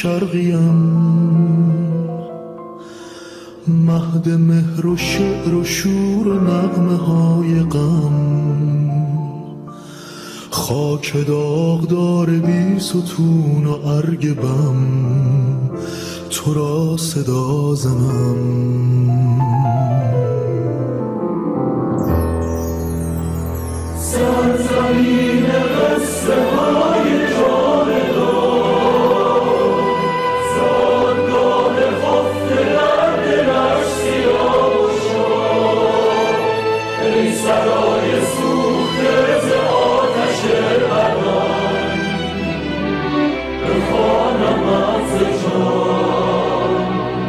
شرقیم، مهد مهر و شعر و شور و نغمه های غم، خاک داغدار بی ستون و ارگ بم، تو را صدا زنم. سرزمین قصه های جاودان، زادگاه خفته در دلش سیاه و شاد، ای سرای سوخته ز آتش ابد، بخوانمت ز جان.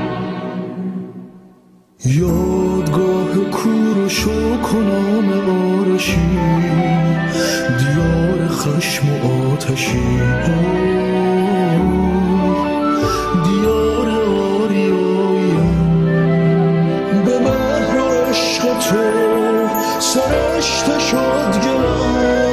یادگاه کور و شوک و نام آرشی، دیار خشم و آتشی، دیار آریاییم، به مهر و عشق تو سرشته شد گلم.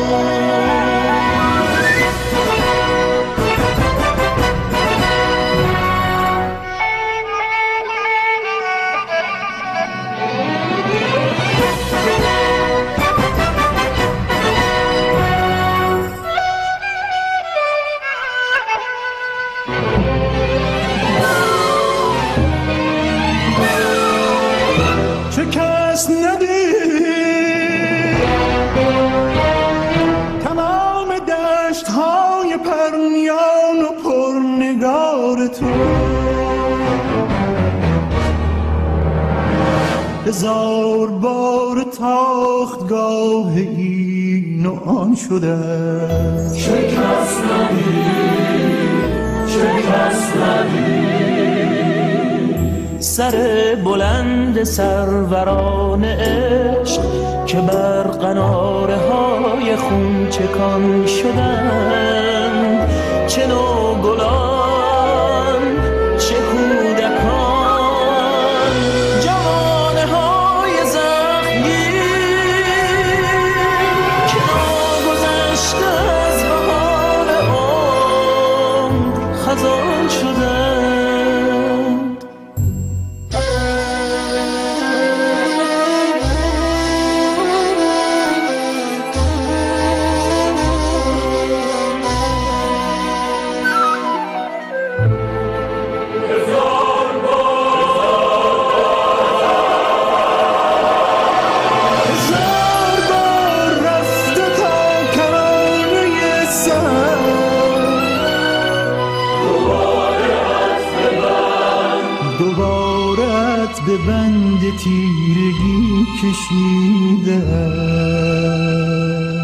هزار بار تاختگاه این و آن شده، چه کس ندید سر بلند سروران عشق که بر قناره های خون چکان شدن، چه نوگلان چه کودکان، خزان شدند. به بند تیرگی کشیدم.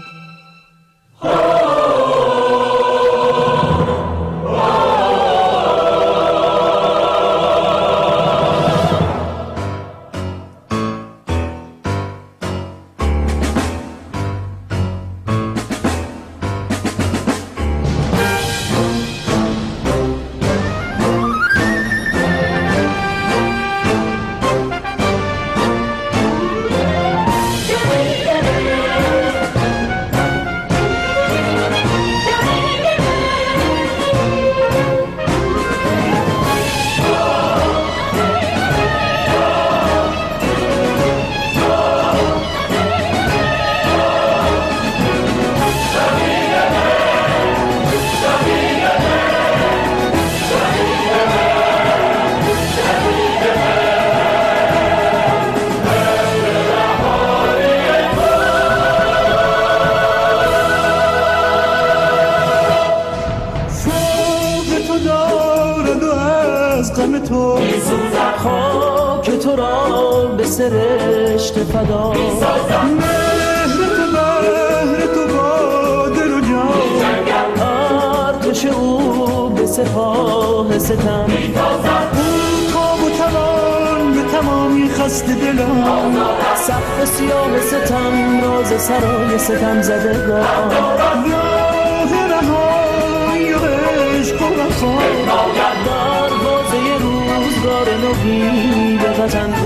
خاک تو را به سرشت فدا، مهر تو بهر تو با دل و جان، ارتش او به سپاه ستم، اون تاب و توان به تمامی خسته دلان، سقف سیاه ستم راز سرای ستم زدگان، راه رهایی و عشق و وفا، دروازه روزگار نوی به وطن